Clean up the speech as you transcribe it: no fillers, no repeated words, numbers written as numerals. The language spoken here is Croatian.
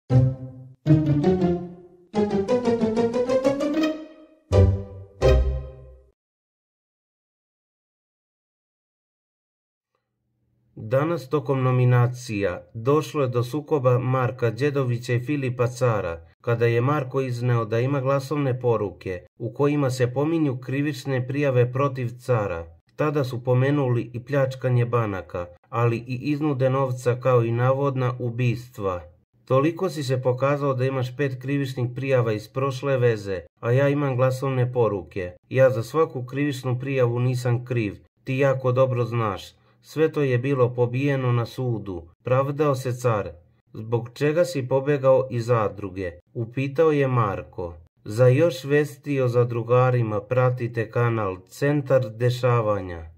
Danas tokom nominacija došlo je do sukoba Marka Đedovića i Filipa Cara, kada je Marko izneo da ima glasovne poruke u kojima se pominju krivične prijave protiv Cara. Tada su pomenuli i pljačkanje banaka, ali i iznude novca kao i navodna ubistva. Toliko si se pokazao da imaš 5 krivičnih prijava iz prošle veze, a ja imam glasovne poruke. Ja za svaku krivičnu prijavu nisam kriv, ti jako dobro znaš. Sve to je bilo pobijeno na sudu. Pravdao se Car. Zbog čega si pobegao iz zadruge? Upitao je Marko. Za još vesti o zadrugarima pratite kanal Centar dešavanja.